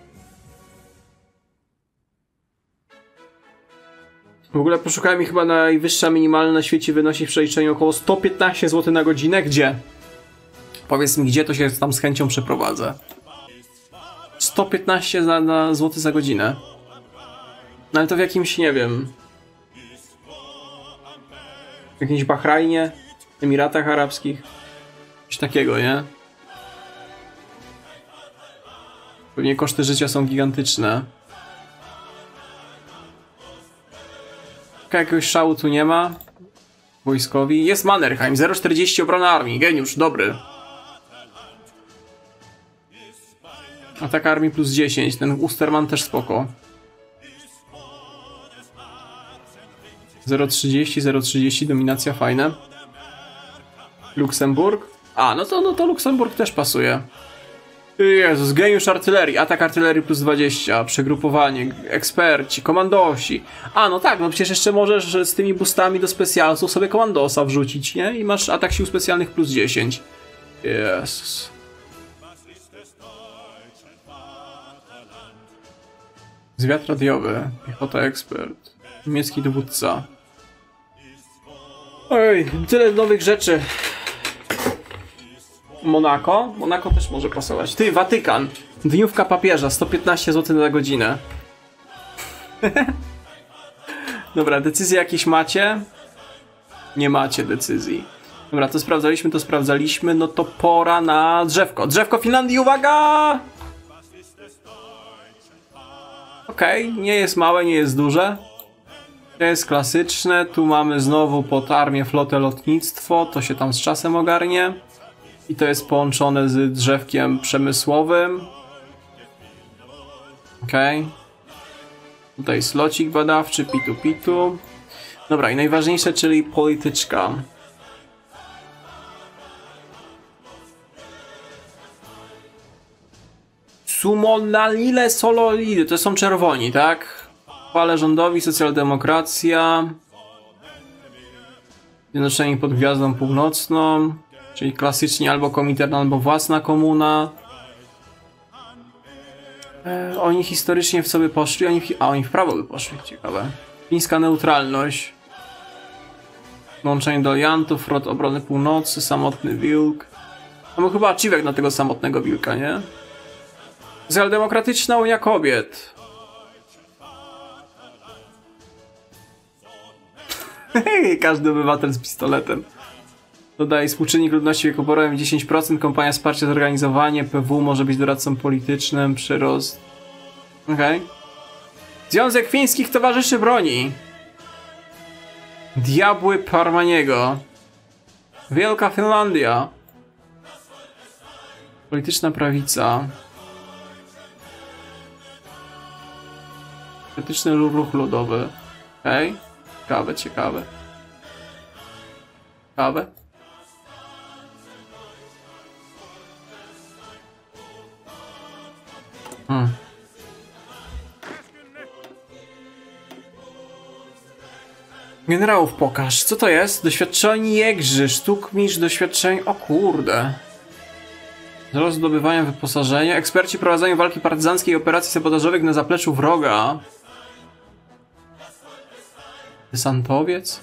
S1: W ogóle poszukałem i chyba najwyższa minimalna na świecie wynosi w przeliczeniu około 115 zł na godzinę. Gdzie? Powiedz mi, gdzie to się tam z chęcią przeprowadzę. 115 zł za godzinę. No ale to w jakimś, nie wiem... W jakimś Bahrajnie, Emiratach Arabskich. Coś takiego, nie? Pewnie koszty życia są gigantyczne. Jakiegoś szału tu nie ma. Wojskowi. Jest Mannerheim, 0,40 obrona armii. Geniusz, dobry. Atak armii plus 10. Ten Usterman też spoko. 0,30, dominacja, fajne. Luksemburg. A, no to Luksemburg też pasuje. Jezus, geniusz artylerii. Atak artylerii plus 20. Przegrupowanie. Eksperci. Komandosi. A, no tak, no przecież jeszcze możesz z tymi boostami do specjalsów sobie komandosa wrzucić, nie? I masz atak sił specjalnych plus 10. Jezus. Zwiat radiowy. Piechota ekspert. Niemiecki dowódca. Oj, tyle nowych rzeczy. Monako? Monako też może pasować. Ty, Watykan. Dniówka papieża, 115 zł na godzinę. Dobra, decyzje jakieś macie? Nie macie decyzji. Dobra, to sprawdzaliśmy. No to pora na drzewko. Drzewko Finlandii, uwaga! Okej, nie jest małe, nie jest duże. To jest klasyczne. Tu mamy znowu pod armię, flotę, lotnictwo. To się tam z czasem ogarnie. I to jest połączone z drzewkiem przemysłowym. Okej. Tutaj slocik badawczy, pitu. Dobra, i najważniejsze, czyli polityczka. Sumonalile sololide, to są czerwoni, tak? Chwale rządowi, socjaldemokracja. Zjednoczeni pod Gwiazdą Północną. Czyli klasycznie albo Komintern, albo własna komuna. Oni historycznie w co by poszli? Oni w prawo by poszli, ciekawe. Fińska neutralność. Łączenie do aliantów, front obrony północy, samotny wilk. No chyba achievek na tego samotnego wilka, nie? Socjaldemokratyczna Unia Kobiet. Każdy obywatel z pistoletem. Dodaje współczynnik ludności wieku porowym 10%, kampania wsparcia zorganizowanie, PW może być doradcą politycznym, przyrost. Okej. Związek Fińskich Towarzyszy Broni. Diabły Parmaniego. Wielka Finlandia. Polityczna prawica. Polityczny ruch ludowy. Okej. Ciekawe. Generałów pokaż. Co to jest? Doświadczeni jegrzy. Sztukmistrz doświadczeń. O kurde. Wzrost zdobywania wyposażenia. Eksperci prowadzenia walki partyzanckiej i operacji sabotażowych na zapleczu wroga. Desantowiec?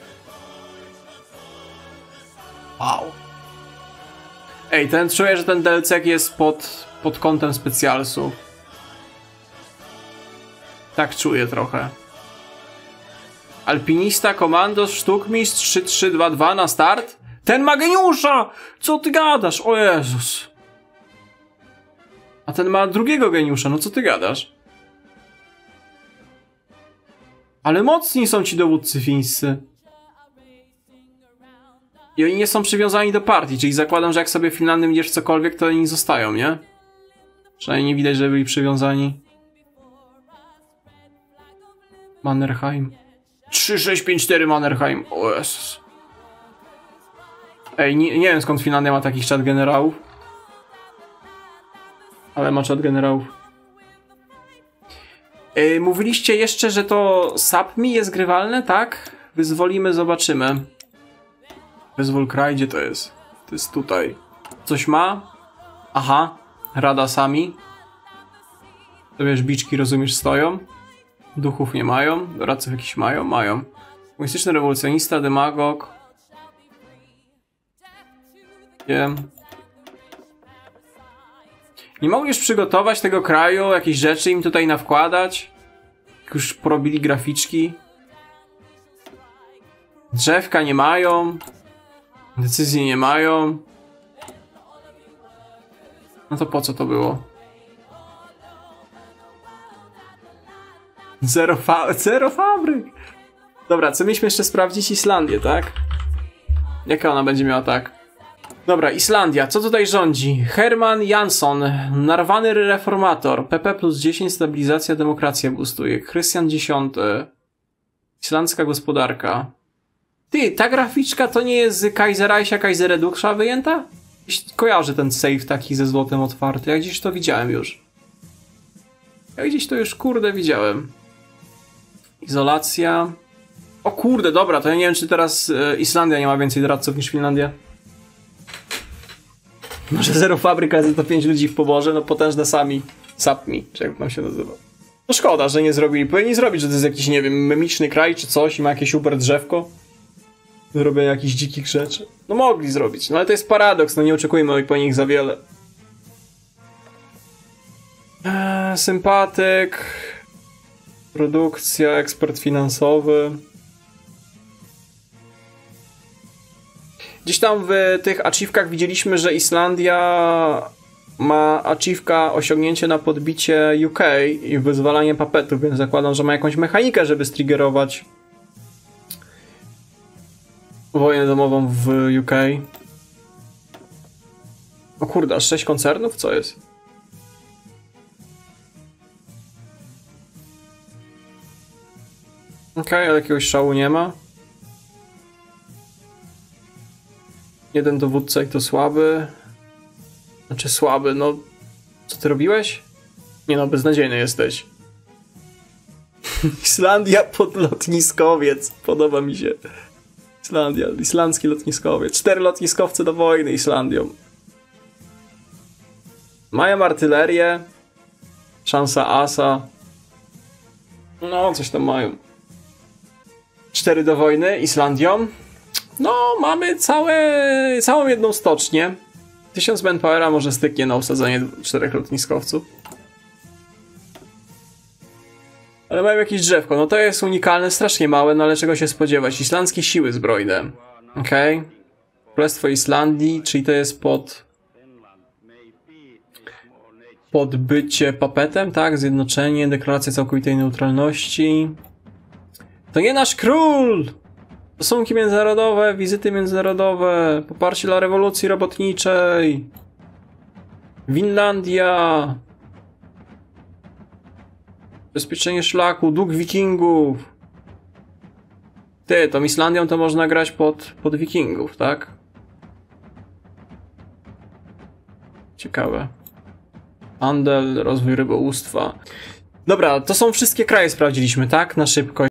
S1: Wow. Ej, czuję, że ten DLC jest pod kątem specjalsów. Tak czuję trochę. Alpinista, komandos, sztukmistrz 3322 na start? Ten ma geniusza! Co ty gadasz? O Jezus. A ten ma drugiego geniusza, no co ty gadasz? Ale mocni są ci dowódcy fińscy. I oni nie są przywiązani do partii, czyli zakładam, że jak sobie w Finlandii będziesz cokolwiek, to oni zostają, nie? Przynajmniej nie widać, że byli przywiązani. Mannerheim. 3654 Mannerheim. O Jezus. Ej, nie wiem skąd Finlandia ma takich czat generałów. Ale ma czat generałów. Mówiliście jeszcze, że to Sapmi jest grywalne, tak? Wyzwolimy, zobaczymy. Wyzwól kraj, gdzie to jest? To jest tutaj. Coś ma? Aha. Rada sami. To wiesz, biczki, rozumiesz, stoją. Duchów nie mają. Doradców jakiś mają? Mają. Komunistyczny rewolucjonista, demagog. Wiem. Nie mogliś przygotować tego kraju, jakieś rzeczy im tutaj nawkładać? Jak już porobili graficzki. Drzewka nie mają. Decyzji nie mają. No to po co to było? Zero fabryk. Dobra, co mieliśmy jeszcze sprawdzić? Islandię, tak? Jaka ona będzie miała, tak? Dobra, Islandia. Co tutaj rządzi? Herman Jansson. Narwany reformator. PP plus 10. Stabilizacja, demokracja boostuje. Krystian X. Islandzka gospodarka. Ty, ta graficzka to nie jest z Kaiserreicha, Kaiserredukcha wyjęta? Kojarzę ten save taki ze złotem otwarty. Ja gdzieś to widziałem już. Kurde, widziałem. Izolacja. O kurde, dobra, to ja nie wiem, czy teraz Islandia nie ma więcej doradców niż Finlandia. Może zero fabryka, jest to 5 ludzi w poborze, no potężne Sapmi, czy jak tam się nazywa. No szkoda, że nie zrobili. Powinni zrobić, że to jest jakiś, nie wiem, memiczny kraj czy coś i ma jakieś super drzewko. Zrobię jakichś dzikich rzeczy. No mogli zrobić, no ale to jest paradoks, no nie oczekujmy po nich za wiele. Sympatyk. Produkcja, ekspert finansowy. Gdzieś tam w tych achievkach widzieliśmy, że Islandia ma achievka osiągnięcie na podbicie UK i wyzwalanie papetów, więc zakładam, że ma jakąś mechanikę, żeby striggerować wojnę domową w UK. O kurde, aż 6 koncernów? Co jest? Okej, ale jakiegoś szału nie ma. Jeden dowódca i to słaby. Znaczy słaby, no... Co ty robiłeś? Nie no, beznadziejny jesteś. Islandia podlotniskowiec. Podoba mi się. Islandia, islandzki lotniskowiec. 4 lotniskowce do wojny Islandią. Mają artylerię. Szansa asa. No, coś tam mają. 4 do wojny Islandią. No, mamy całą jedną stocznię. 1000 manpowera może styknie na usadzenie 4 lotniskowców. Ale mają jakieś drzewko. No to jest unikalne, strasznie małe, no ale czego się spodziewać? Islandzkie siły zbrojne. Okej. Królestwo Islandii, czyli to jest pod bycie papetem, tak? Zjednoczenie, deklaracja całkowitej neutralności. To nie nasz król! Stosunki międzynarodowe, wizyty międzynarodowe, poparcie dla rewolucji robotniczej. Winlandia. Bezpieczenie szlaku, dług wikingów. Ty, tą Islandią to można grać pod wikingów, tak? Ciekawe. Handel, rozwój rybołówstwa. Dobra, to są wszystkie kraje sprawdziliśmy, tak? Na szybko.